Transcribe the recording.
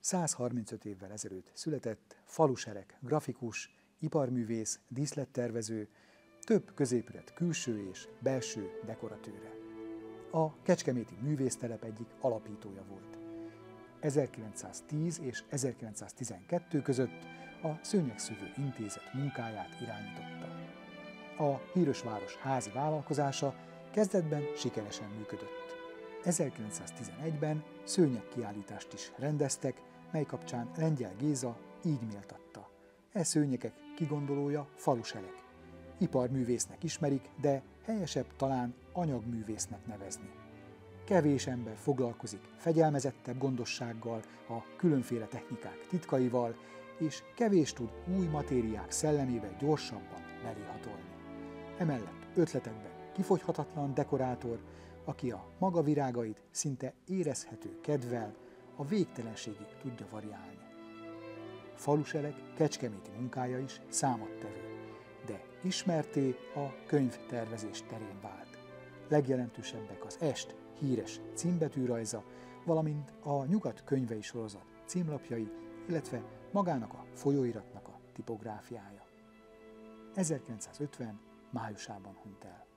135 évvel ezelőtt született Falusereg grafikus, iparművész, díszlettervező, több középület külső és belső dekoratőre. A kecskeméti művésztelep egyik alapítója volt. 1910 és 1912 között a Szőnyegszövő Intézet munkáját irányította. A Hírösváros házi vállalkozása kezdetben sikeresen működött. 1911-ben szőnyegkiállítást is rendeztek, mely kapcsán Lengyel Géza így méltatta: e szőnyegek kigondolója Falusereg. Iparművésznek ismerik, de helyesebb talán anyagművésznek nevezni. Kevés ember foglalkozik fegyelmezettebb gondossággal, a különféle technikák titkaival, és kevés tud új matériák szellemével gyorsabban beléhatolni. Emellett ötletekben kifogyhatatlan dekorátor, aki a maga virágait szinte érezhető kedvel a végtelenségig tudja variálni. Falusereg kecskeméti munkája is számottevő, de ismertté a könyvtervezés terén vált. Legjelentősebbek az Est híres címbetűrajza, valamint a Nyugat könyvei sorozat címlapjai, illetve magának a folyóiratnak a tipográfiája. 1950. májusában hunyt el.